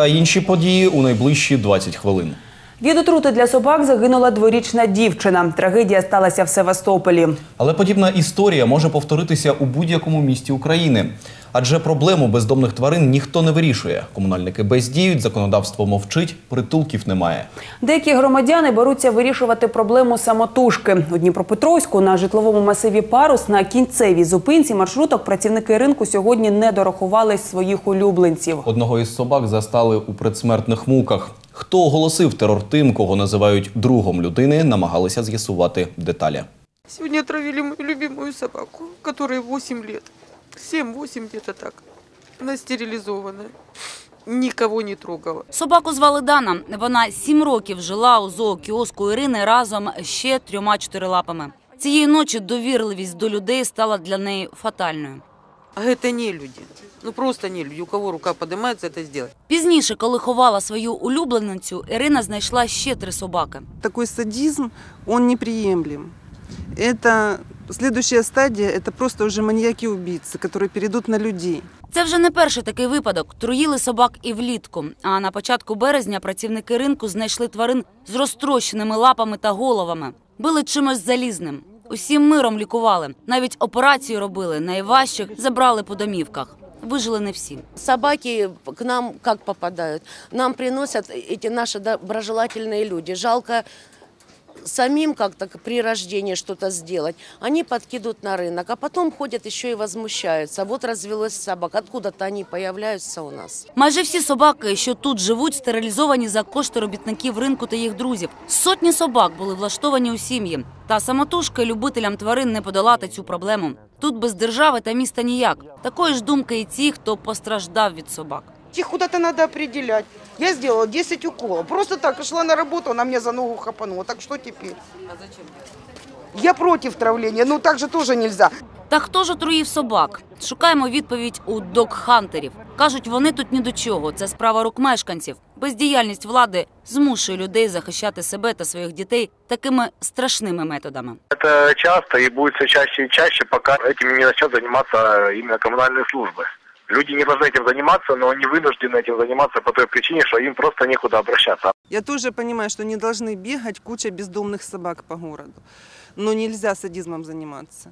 Та інші події у найближчі 20 хвилин. Від отрути для собак загинула дворічна дівчина. Трагедія сталася в Севастополі. Але подібна історія може повторитися у будь-якому місті України. Адже проблему бездомних тварин ніхто не вирішує. Комунальники бездіють, законодавство мовчить, притулків немає. Деякі громадяни беруться вирішувати проблему самотужки. У Дніпропетровську на житловому масиві Парус на кінцевій зупинці маршруток працівники ринку сьогодні не дорахували своїх улюбленців. Одного із собак застали у предсмертних муках. Хто оголосив терор тим, кого називають другом людини, намагалися з'ясувати деталі. Сьогодні отравили мою любимую собаку, которой 8 лет. 7-8 где-то так. Она стерилизована. Никого не трогала. Собаку звали Дана. Вона 7 років жила у зоокіоску Ірини разом з ще 3 чотирилапами. Цієї ночі довірливість до людей стала для неї фатальною. А это не люди. Ну просто не люди. У кого рука поднимается, это сделать. Пізніше, коли ховала свою улюбленицю, Ірина знайшла ще 3 собаки. Такой садизм, он неприемлем. Это следующая стадия, это просто уже маньяки-убийцы, которые перейдут на людей. Це вже не перший такий випадок. Труїли собак і влітку. А на початку березня працівники ринку знайшли тварин з розтрощеними лапами та головами. Били чимось залізним. Усім миром лікували. Навіть операцію робили. Найважчих забрали по домівках. Выжили не всі. Собаки к нам как попадают? Нам приносят эти наши доброжелательные люди. Жалко самим как-то при рождении что-то сделать. Они подкидывают на рынок, а потом ходят еще и возмущаются. Вот развелось собак, откуда-то они появляются у нас. Майже всі собаки, що тут живуть, стерилізовані за кошти робітників ринку та їх друзів. Сотні собак були влаштовані у сім'ї. Та самотужки любителям тварин не подолати цю проблему. Тут без держави та міста ніяк. Такої ж думки і ті, хто постраждав від собак. Их куда-то надо определять. Я сделала 10 уколов. Просто так шла на работу, она мне за ногу хапанула. Так что теперь? А зачем? Я против травления, но так же тоже нельзя. Та хто ж отруїв собак? Шукаємо відповідь у док-хантерів. Кажуть, вони тут ні до чого. Це справа рук мешканців. Бездіяльність влади змушує людей захищати себе та своїх дітей такими страшними методами. Это часто и будет все чаще и чаще, пока этим не начнет заниматься именно коммунальные службы. Люди не должны этим заниматься, но они вынуждены этим заниматься по той причине, что им просто некуда обращаться. Я тоже понимаю, что не должны бегать куча бездомных собак по городу. Но нельзя садизмом заниматься.